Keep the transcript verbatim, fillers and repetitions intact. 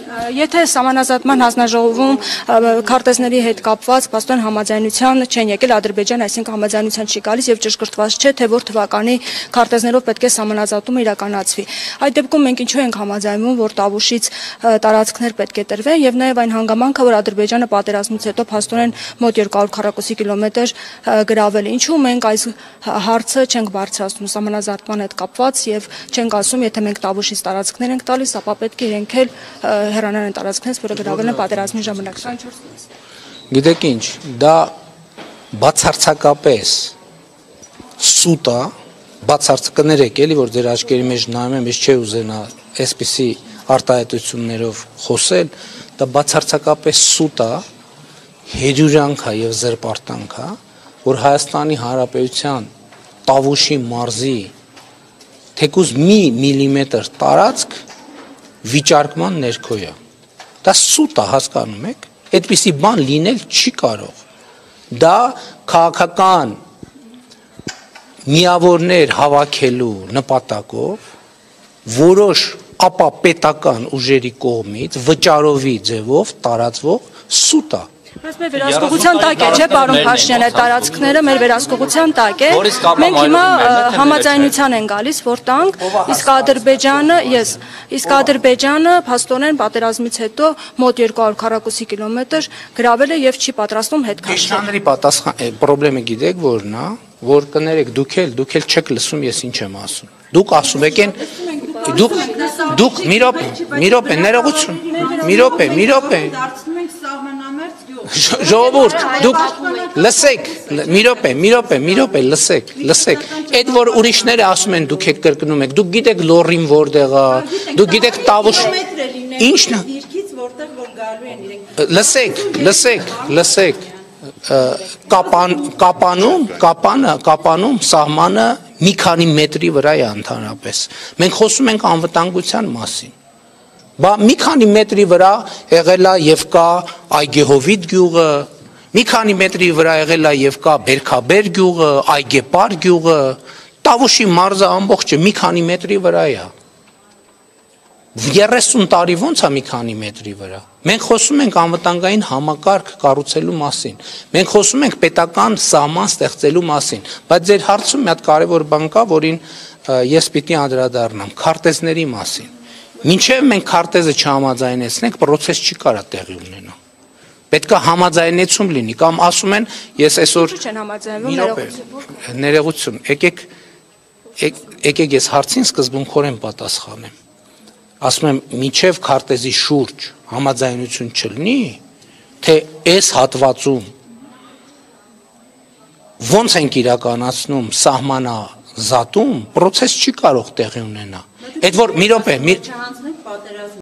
Եթե Սահմանազատման հանձնաժողովում քարտեզների հետ կապված պաստոն համաձայնության չեն եկել Ադրբեջան, այսինքն համաձայնության չի գալիս եւ ճշգրտված չէ, թե որ թվականի քարտեզներով պետք է սահմանազատումը իրականացվի։ Այդ դեպքում մենք ինչու ենք համաձայնվում, որ Տավուշից տարածքներ պետք է տրվեն եւ նաեւ այն հանգամանքը, որ Ադրբեջանը պատերազմից հետո փաստորեն մոտ երկու հարյուր քառակուսի կիլոմետր գրավել է։ Ինչու մենք այս հարցը չենք բարձրացնում սահմանազատման հետ կապված եւ չենք ասում, եթե մենք Տավուշից տարածքներ ենք տալիս, ապա պետք է իրենք էլ հեռանան են տարածքներից, որը գրավել են պատերազմի ժամանակ։ Գիտեք ինչ, դա բացարձակապես սուտ է, բացարձակներեք էլի, որ ձեր աչքերի մեջ նայում եմ, ես չի ուզենա այսպիսի արտահայտություններով խոսել, դա բացարձակապես սուտ է, հերյուրանք է եւ զրպարտանք է, որ Հայաստանի Հանրապետության Տավուշի մարզի թեկուզ մի միլիմետր տարածք վիճարկման ներքո է։ Դա սուտ է, հասկանում եք, այդպիսի բան լինել չի կարող։ Դա քաղաքական միավորներ հավաքելու նպատակով որոշ ապա պետական ուժերի կողմից վճարովի ձևով տարածվող սուտ է։ Բայց մեր վերահսկողության տակ է, չէ՞ պարոն Փաշինյան, այդ տարածքները մեր վերահսկողության տակ է։ Մենք հիմա համաձայնության են գալիս, որ տանք, իսկ Ադրբեջանը, ես, իսկ Ադրբեջանը փաստորեն պատերազմից հետո մոտ երկու հարյուր քառակուսի կիլոմետր գրավել է եւ չի պատրաստվում հետ քաշել։ Իշխանների պատասխան պրոբլեմը գիտեք որն է, որ կներեք դուք էլ, դուք էլ չեք լսում ես ինչ եմ ասում։ Դուք ասում եք են դուք դուք մի րոպե, մի րոպե, ներողություն, մի րոպե, մի րոպե։ Ժողովուրդ, դուք լսեք, մի րոպե, մի րոպե, մի րոպե, լսեք, լսեք։ Այդ որ ուրիշները ասում են դուք եք կրկնում եք, դուք գիտեք լոռին որտեղ է, դուք գիտեք Տավուշ։ Ինչն է։ Լսեք, լսեք, լսեք։ Կապան կապանում, կապանը, կապանում սահմանը մի քանի մետրի վրա է ընդհանրապես։ Մենք խոսում ենք անվտանգության մասին։ Բա մի քանի մետրի վրա եղել է եւ կա Այգեհովիտ գյուղը, մի քանի մետրի վրա եղել է եւ կա Բերքաբեր գյուղը, Այգեպար գյուղը, Տավուշի մարզը ամբողջը մի քանի մետրի վրա է։ երեսուն տարի ոնց է մի քանի մետրի վրա։ Մենք խոսում ենք անվտանգային համակարգ կառուցելու մասին։ Մենք խոսում ենք պետական սահման ստեղծելու մասին, բայց ձեր հարցում մի հատ կարևոր բան կա, որին ես պիտի անդրադառնամ, քարտեզների մասին։ Մինչև մենք քարտեզը չհամաձայնեցնենք, process չի կարա տեղի ունենա։ Պետք է համաձայնեցում լինի, կամ ասում են, ես այսօր ներողություն, եկեք եկեք ես հարցին սկզբունքորեն պատասխանեմ։ Ասում եմ, մինչև քարտեզի շուրջ համաձայնություն չլինի, թե այս հատվածում ոնց ենք իրականացնում սահմանազատում, process չի կարող տեղի ունենա։ Այդ որ մի րոպե, մի